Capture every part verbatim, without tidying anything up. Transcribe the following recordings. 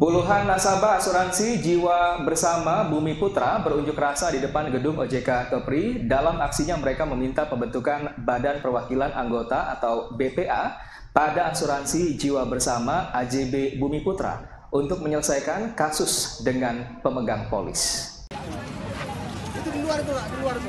Puluhan nasabah asuransi Jiwa Bersama Bumi Putra berunjuk rasa di depan gedung O J K Kepri. Dalam aksinya mereka meminta pembentukan Badan Perwakilan Anggota atau B P A pada asuransi Jiwa Bersama A J B Bumi Putra untuk menyelesaikan kasus dengan pemegang polis. Itu di luar itu, di luar itu.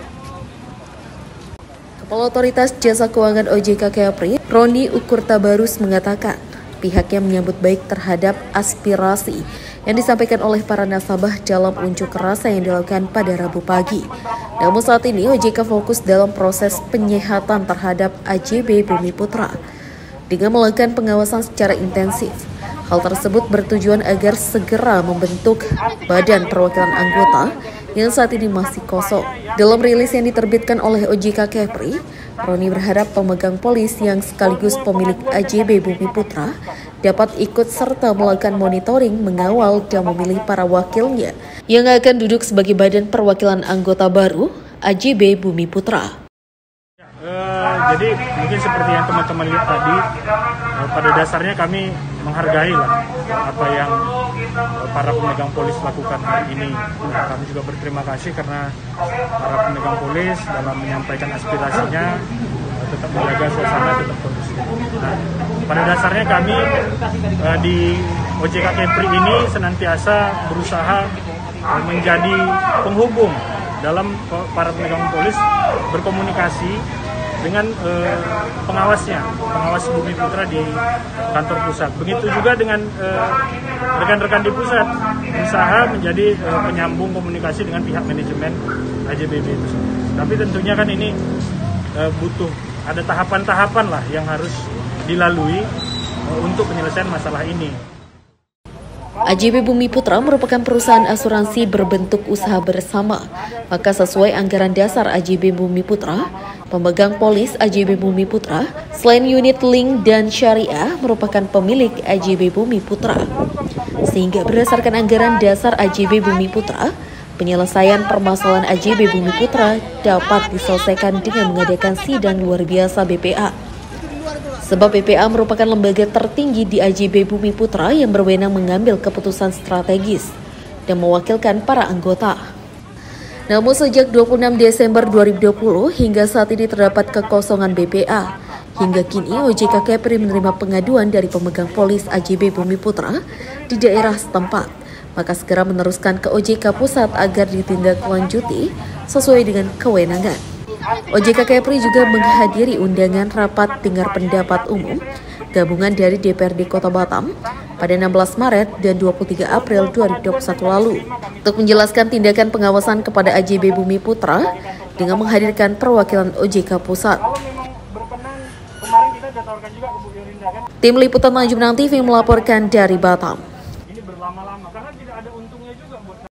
Kepala Otoritas Jasa Keuangan O J K Kepri, Roni Ukurtabarus mengatakan pihaknya menyambut baik terhadap aspirasi yang disampaikan oleh para nasabah dalam unjuk rasa yang dilakukan pada Rabu pagi. Namun saat ini O J K fokus dalam proses penyehatan terhadap A J B Bumi Putra dengan melakukan pengawasan secara intensif. Hal tersebut bertujuan agar segera membentuk Badan Perwakilan Anggota yang saat ini masih kosong. Dalam rilis yang diterbitkan oleh O J K Kepri, Roni berharap pemegang polis yang sekaligus pemilik A J B Bumi Putra dapat ikut serta melakukan monitoring, mengawal, dan memilih para wakilnya yang akan duduk sebagai Badan Perwakilan Anggota baru A J B Bumi Putra. Uh, jadi mungkin seperti yang teman-teman lihat tadi, uh, pada dasarnya kami menghargai lah apa yang uh, para pemegang polis lakukan hari ini. Nah, kami juga berterima kasih karena para pemegang polis dalam menyampaikan aspirasinya uh, tetap menjaga suasana tetap kondusif. Nah, pada dasarnya kami uh, di O J K Kepri ini senantiasa berusaha uh, menjadi penghubung dalam para pemegang polis berkomunikasi dengan eh, pengawasnya, pengawas Bumi Putra di kantor pusat. Begitu juga dengan rekan-rekan eh, di pusat, berusaha menjadi eh, penyambung komunikasi dengan pihak manajemen A J B B itu sendiri. Tapi tentunya kan ini eh, butuh ada tahapan-tahapan lah yang harus dilalui eh, untuk penyelesaian masalah ini. A J B Bumi Putra merupakan perusahaan asuransi berbentuk usaha bersama, maka sesuai anggaran dasar A J B Bumi Putra, pemegang polis A J B Bumi Putra, selain unit link dan syariah, merupakan pemilik A J B Bumi Putra. Sehingga berdasarkan anggaran dasar A J B Bumi Putra, penyelesaian permasalahan A J B Bumi Putra dapat diselesaikan dengan mengadakan sidang luar biasa B P A. Sebab B P A merupakan lembaga tertinggi di A J B Bumi Putra yang berwenang mengambil keputusan strategis dan mewakilkan para anggota. Namun sejak dua puluh enam Desember dua ribu dua puluh hingga saat ini terdapat kekosongan B P A. Hingga kini O J K Kepri menerima pengaduan dari pemegang polis A J B Bumi Putra di daerah setempat. Maka segera meneruskan ke O J K Pusat agar ditindaklanjuti sesuai dengan kewenangan. O J K Kepri juga menghadiri undangan rapat dengar pendapat umum gabungan dari D P R D Kota Batam pada enam belas Maret dan dua puluh tiga April dua ribu dua puluh satu lalu untuk menjelaskan tindakan pengawasan kepada A J B Bumi Putra dengan menghadirkan perwakilan O J K Pusat. Tim Liputan Tanjung Pinang T V melaporkan dari Batam. Ini berlama-lama karena